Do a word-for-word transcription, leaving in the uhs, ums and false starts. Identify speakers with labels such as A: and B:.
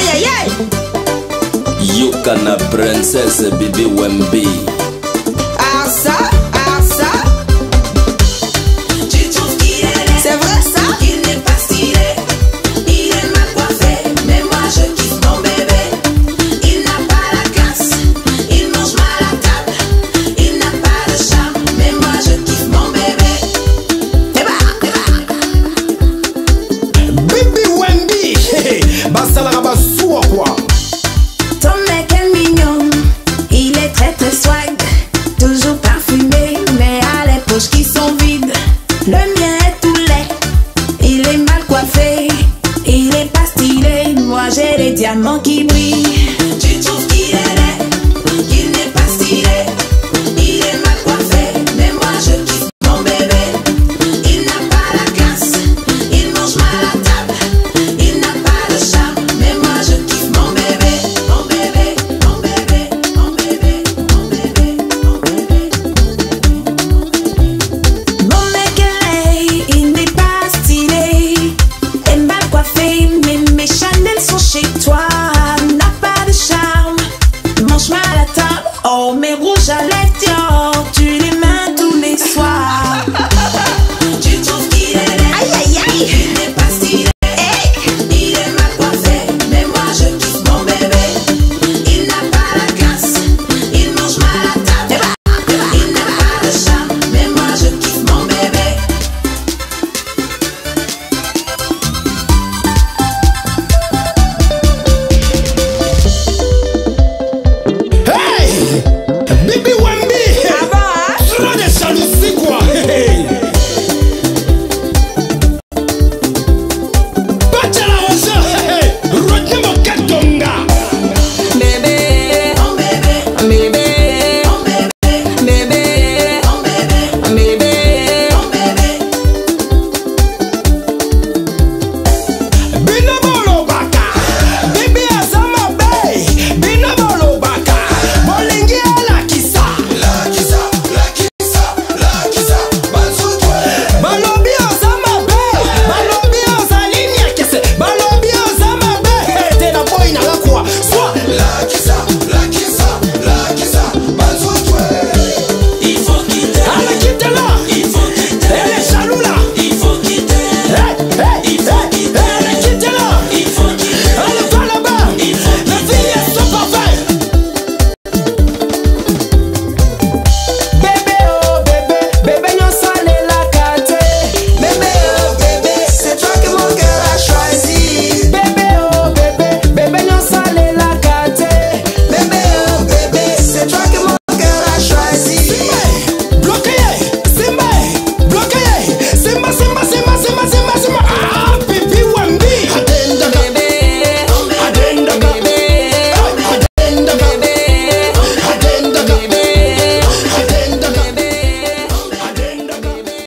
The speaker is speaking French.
A: Aïe aïe aïe.
B: Yokana princesse Bibi Wemby.
A: Ah ça, ah ça.
C: Tu trouves qu'il est laid?
A: C'est vrai ça?
C: Qu'il n'est pas stylé. Il est mal coiffé, mais moi je kiffe mon bébé. Il n'a pas la classe, il mange mal à table. Il n'a pas de charme, mais moi je kiffe mon bébé.
A: Eh bah, eh bah.
D: Bibi Wemby. Basalara basua quoi.
C: Ton mec est mignon, il est très très swag. Toujours parfumé, mais à les poches qui sont vides. Le mien est tout laid, il est mal coiffé. Il est pas stylé, moi j'ai les diamants qui